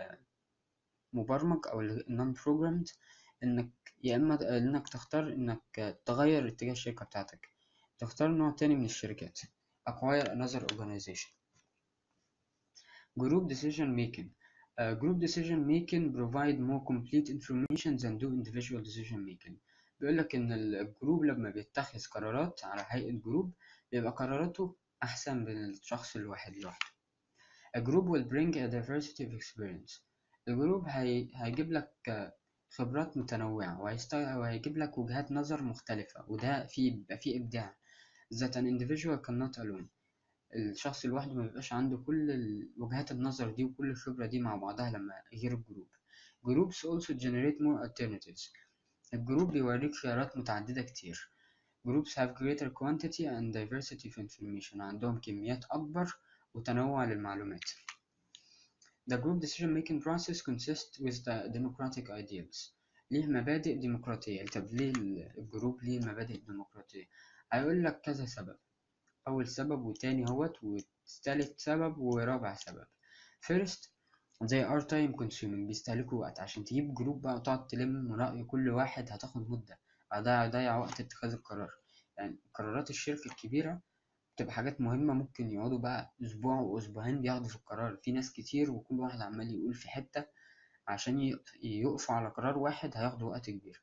مبرمج أو non programmed إنك يا إما إنك تختار إنك تغير اتجاه الشركة بتاعتك تختار نوع تاني من الشركات acquire another organization. Group decision making uh, group decision making provide more complete information than do individual decision making. بيقولك إن الجروب لما بيتخذ قرارات على هيئة جروب بيبقى قراراته أحسن من الشخص الواحد لوحده. A group will bring a diversity of experience. الجروب هي... هيجيب لك خبرات متنوعة وهيستغ... وهيجيب لك وجهات نظر مختلفة وده فيه بيبقى فيه إبداع. that an individual cannot alone. الشخص الواحد ما بيبقاش عنده كل وجهات النظر دي وكل الخبرة دي مع بعضها لما غير الجروب. Groups also generate more alternatives. الجروب بيوريك خيارات متعددة كتير. Groups have greater quantity and diversity of information. عندهم كميات أكبر وتنوع للمعلومات. The group decision-making process consists with the democratic ideals. ليه مبادئ ديمقراطية. طب ليه الجروب ليه مبادئ ديمقراطية؟ هيقول لك كذا سبب. أول سبب وتاني هوت وتالت سبب ورابع سبب. First, they are time consuming. بيستهلكوا وقت عشان تجيب جروب بقى وتقعد تلم رأي كل واحد هتاخد مدة. هضيع ضيع وقت اتخاذ القرار. يعني قرارات الشركة الكبيرة بتبقى حاجات مهمة ممكن يقعدوا بقى أسبوع وأسبوعين بياخدوا في القرار. في ناس كتير وكل واحد عمال يقول في حتة عشان يقفوا على قرار واحد هياخدوا وقت كبير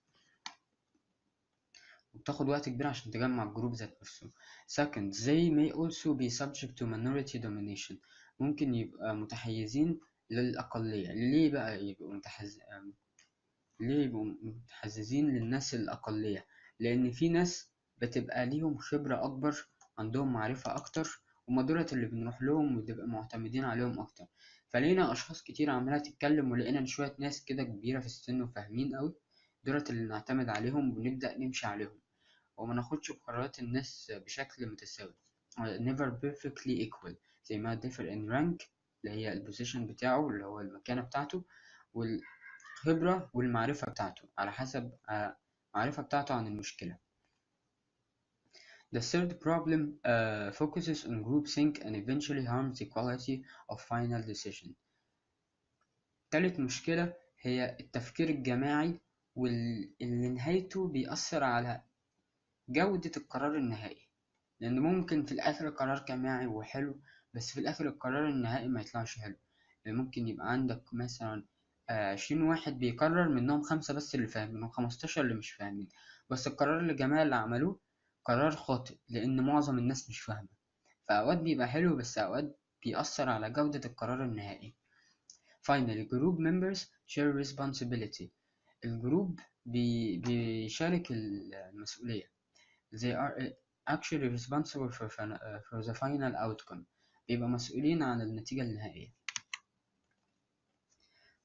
وبتاخد وقت كبير عشان تجمع الجروب ذات نفسه. Second, they may also be subject to minority domination. ممكن يبقى متحيزين للأقلية. ليه بقى يبقوا متحز... ليه يبقوا متحززين للناس الأقلية؟ لأن في ناس بتبقى ليهم خبرة أكبر عندهم معرفة أكتر وما دولت اللي بنروح لهم وبنبقى معتمدين عليهم أكتر. فلقينا أشخاص كتير عمالة تتكلم ولقينا شوية ناس كده كبيرة في السن وفاهمين أوي دولت اللي نعتمد عليهم ونبدأ نمشي عليهم وما ناخدش بقرارات الناس بشكل متساوي. never perfectly equal. زي ما differ in rank اللي هي البوزيشن بتاعه اللي هو المكانة بتاعته والخبرة والمعرفة بتاعته على حسب المعرفة بتاعته عن المشكلة. The third problem uh, focuses on groupthink and eventually harms the quality of final decision. تالت مشكلة هي التفكير الجماعي واللي نهايته بيأثر على جودة القرار النهائي. لأن ممكن في الآخر القرار جماعي وحلو بس في الآخر القرار النهائي ما يطلعش حلو. يعني ممكن يبقى عندك مثلا عشرين واحد بيقرر منهم خمسة بس اللي فاهمين وخمستاشر اللي مش فاهمين بس القرار اللي الجماعة اللي عملوه قرار خاطئ لأن معظم الناس مش فاهمة. فأوقات بيبقى حلو بس أوقات بيأثر على جودة القرار النهائي. Finally, group members share responsibility. الجروب بي بيشارك المسؤولية. They are actually responsible for, for the final outcome. بيبقى مسؤولين عن النتيجة النهائية.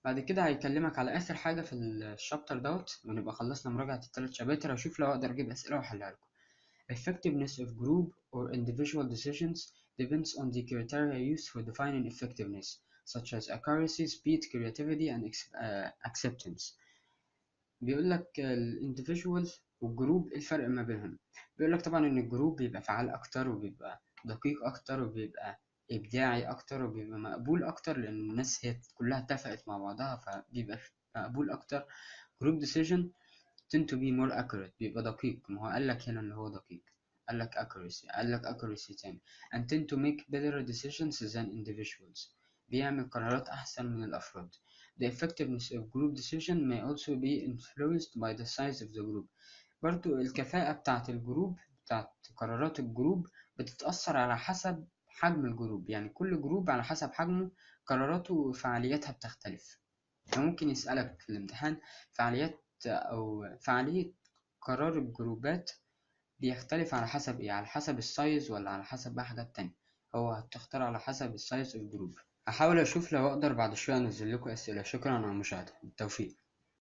بعد كده هيكلمك على آخر حاجة في الشابتر دوت، ونبقى خلصنا مراجعة التلات شباتر. هشوف لو أقدر أجيب أسئلة وأحلها لكم. Effectiveness of group or individual decisions depends on the criteria used for defining effectiveness, such as accuracy, speed, creativity, and uh, acceptance. بيقول لك الانديفيدوال والجروب ايه الفرق ما بينهم. بيقول لك طبعا ان الجروب بيبقى فعال اكتر، وبيبقى دقيق اكتر، وبيبقى ابداعي اكتر، وبيبقى مقبول اكتر لان الناس هي كلها اتفقت مع بعضها، فبيبقى مقبول اكتر. جروب decision tend to be more accurate، بيبقى دقيق. ما هو قال لك هنا ان هو دقيق، قال لك accuracy، قال لك accuracy تاني. and tend to make better decisions than individuals، بيعمل قرارات احسن من الافراد. The effectiveness of group decision may also be influenced by the size of the group. برضو الكفاءة بتاعة الجروب، بتاعة قرارات الجروب، بتتأثر على حسب حجم الجروب. يعني كل جروب على حسب حجمه قراراته وفعالياتها بتختلف. فممكن يسألك في الامتحان فعاليات أو فعالية قرار الجروبات بيختلف على حسب إيه؟ على حسب السايز ولا على حسب بقى حاجات تانية؟ هو هتختار على حسب السايز الجروب. هحاول أشوف لو أقدر بعد شوية أنزل لكم أسئلة. شكرا على المشاهدة، بالتوفيق.